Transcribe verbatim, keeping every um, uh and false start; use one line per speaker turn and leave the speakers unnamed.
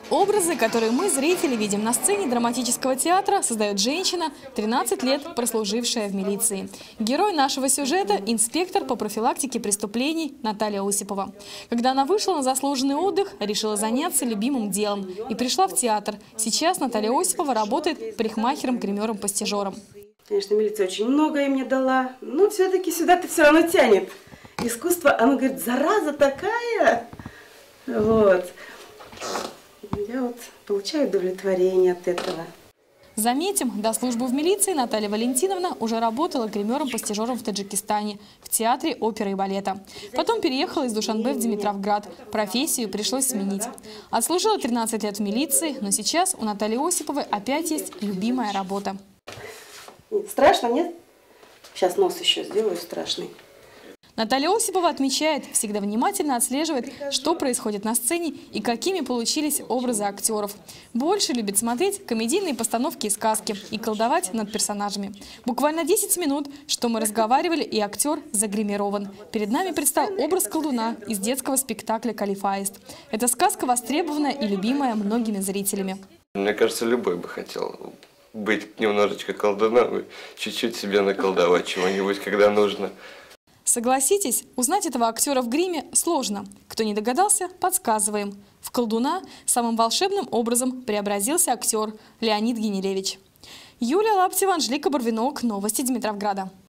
Образы, которые мы, зрители, видим на сцене драматического театра, создает женщина, тринадцать лет прослужившая в милиции. Герой нашего сюжета – инспектор по профилактике преступлений Наталья Осипова. Когда она вышла на заслуженный отдых, решила заняться любимым делом и пришла в театр. Сейчас Наталья Осипова работает парикмахером-гримером-постижером.
Конечно, милиция очень многое мне дала, но все-таки сюда-то все равно тянет. Искусство, оно говорит, зараза такая. Вот. Я вот получаю удовлетворение от этого.
Заметим, до службы в милиции Наталья Валентиновна уже работала гримером-постижером в Таджикистане, в театре оперы и балета. Потом переехала из Душанбе в Димитровград. Профессию пришлось сменить. Отслужила тринадцать лет в милиции, но сейчас у Натальи Осиповой опять есть любимая работа.
Страшно, нет? Сейчас нос еще сделаю страшный.
Наталья Осипова отмечает, всегда внимательно отслеживает, что происходит на сцене и какими получились образы актеров. Больше любит смотреть комедийные постановки и сказки и колдовать над персонажами. Буквально десять минут, что мы разговаривали, и актер загримирован. Перед нами предстал образ колдуна из детского спектакля «Калиф Аист». Эта сказка востребованная и любимая многими зрителями.
Мне кажется, любой бы хотел быть немножечко колдуном и чуть-чуть себе наколдовать чего-нибудь, когда нужно.
Согласитесь, узнать этого актера в гриме сложно. Кто не догадался, подсказываем. В колдуна самым волшебным образом преобразился актер Леонид Генеревич. Юлия Лаптева, Анжелика Барвинок. Новости Димитровграда.